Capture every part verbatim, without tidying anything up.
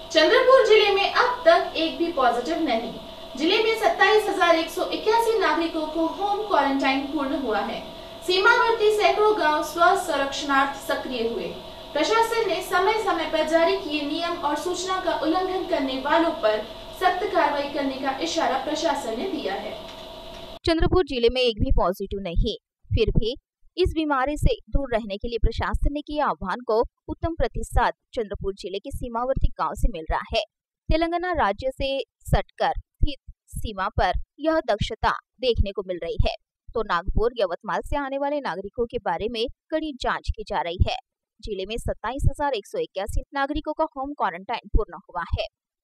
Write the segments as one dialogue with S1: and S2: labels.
S1: चंद्रपुर जिले में अब तक एक भी पॉजिटिव नहीं। जिले में सत्ताईस हजार एक सौ इक्यासी नागरिकों को होम क्वारंटाइन पूर्ण हुआ है। सीमावर्ती सैकड़ों गांव स्व संरक्षणार्थ सक्रिय हुए। प्रशासन ने समय समय पर जारी किए नियम और सूचना का उल्लंघन करने वालों पर सख्त कार्रवाई करने का इशारा प्रशासन ने दिया है।
S2: चंद्रपुर जिले में एक भी पॉजिटिव नहीं, फिर भी इस बीमारी से दूर रहने के लिए प्रशासन ने किए आह्वान को उत्तम प्रतिसाद चंद्रपुर जिले के सीमावर्ती गांव से मिल रहा है। तेलंगाना राज्य से सटकर स्थित सीमा पर यह दक्षता देखने को मिल रही है, तो नागपुर यवतमाल से आने वाले नागरिकों के बारे में कड़ी जांच की जा रही है। जिले में सत्ताईस हजार एक सौ इक्यासी नागरिकों का होम क्वारंटाइन पूर्ण हुआ है।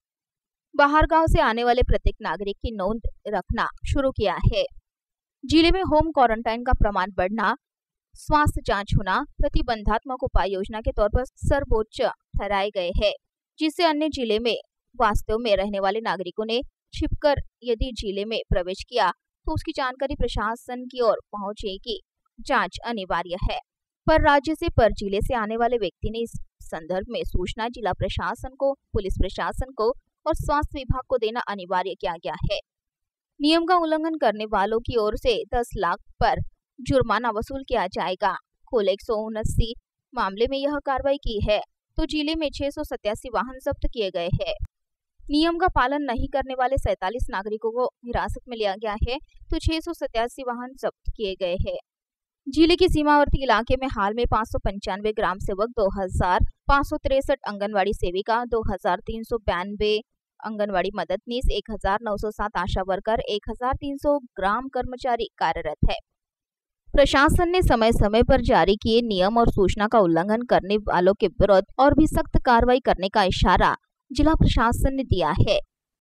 S2: बाहर गांव से आने वाले प्रत्येक नागरिक की नोंद रखना शुरू किया है। जिले में होम क्वारंटाइन का प्रमाण बढ़ना, स्वास्थ्य जांच होना प्रतिबंधात्मक उपाय योजना के तौर पर सर्वोच्च ठहराए गए हैं, जिससे अन्य जिले में वास्तव में रहने वाले नागरिकों ने छिपकर यदि जिले में प्रवेश किया तो उसकी जानकारी प्रशासन की ओर पहुंचेगी। जांच अनिवार्य है, पर राज्य से पर जिले से आने वाले व्यक्ति ने इस संदर्भ में सूचना जिला प्रशासन को, पुलिस प्रशासन को और स्वास्थ्य विभाग को देना अनिवार्य किया गया है। नियम का उल्लंघन करने वालों की ओर से दस लाख पर जुर्माना वसूल किया जाएगा। कुल एक सौ उन्यासी मामले में यह कार्रवाई की है, तो जिले में छह सौ सत्तासी वाहन जब्त किए गए हैं। नियम का पालन नहीं करने वाले सैतालीस नागरिकों को हिरासत में लिया गया है, तो छह सौ सत्तासी वाहन जब्त किए गए हैं। जिले के सीमावर्ती इलाके में हाल में पाँच सौ पंचानवे ग्राम सेवक, दो हजार पाँच सौ तिरसठ आंगनबाड़ी सेविका, दो हजार तीन सौ बयानबे आंगनबाड़ी मददनीश, एक हजार नौ सौ सात आशा वर्कर, एक हजार तीन सौ ग्राम कर्मचारी कार्यरत है। प्रशासन ने समय समय पर जारी किए नियम और सूचना का उल्लंघन करने वालों के विरुद्ध और भी सख्त कार्रवाई करने का इशारा जिला प्रशासन ने दिया है।